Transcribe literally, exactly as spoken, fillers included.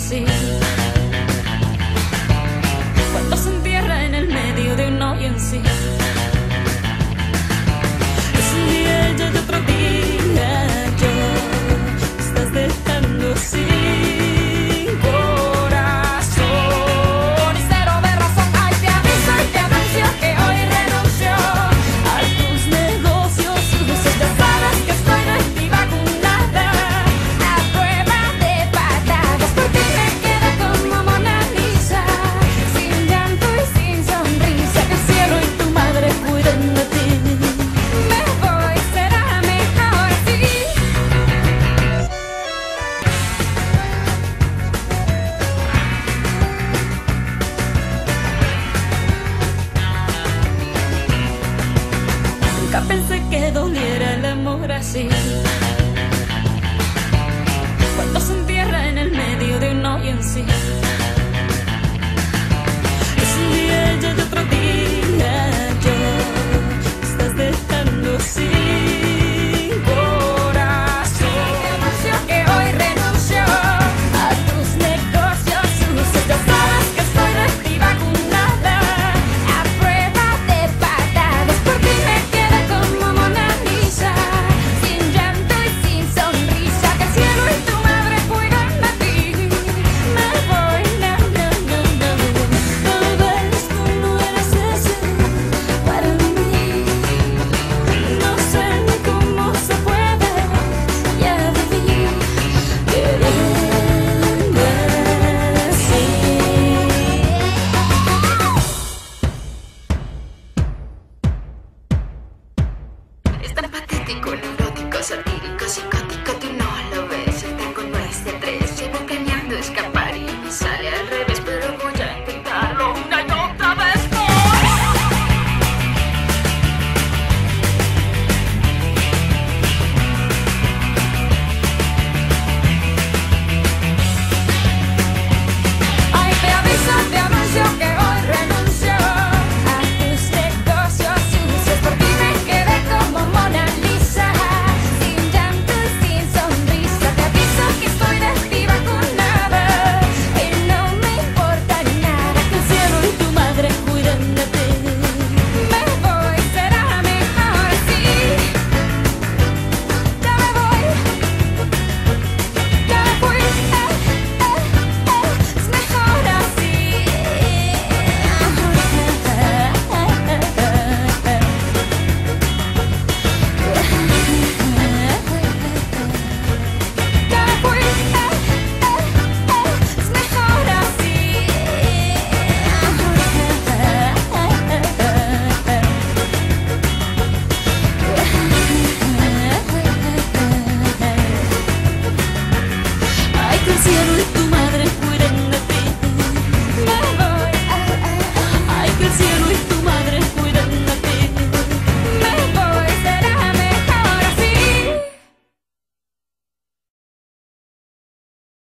así. Cuando se entierra en el medio de un hoyo en sí. Es un día y otro día yo estás dejando sin corazón y cero de razón. Ay, te aviso y te anuncio que hoy renuncio a tus negocios sucios. Ya sabes que estoy desvacunada a prueba de patadas. Por ti me quedo como Mona Lisa, sin llanto y sin sonrisa. Que el cielo y tu madre cuiden de ti. Me voy, será mejor así. Nunca pensé que doliera el amor así. Cuando se entierra en el medio de un hoyo en sí. Es un día y otro día yo estás dejando sin corazón. Te anuncio que hoy renuncio a tus negocios sucios. Ya sabes que estoy desvacunada a prueba de patadas. Por ti me quedo como Mona Lisa, sin llanto y sin sonrisa. Que el cielo y tu madre cuidan de ti. Me voy, no, no, no, no. Tal vez tú no eres ese para mí. No sé ni cómo se puede, ya viví queriendo así. Es tan patético, neurótico, satírico, psicótico.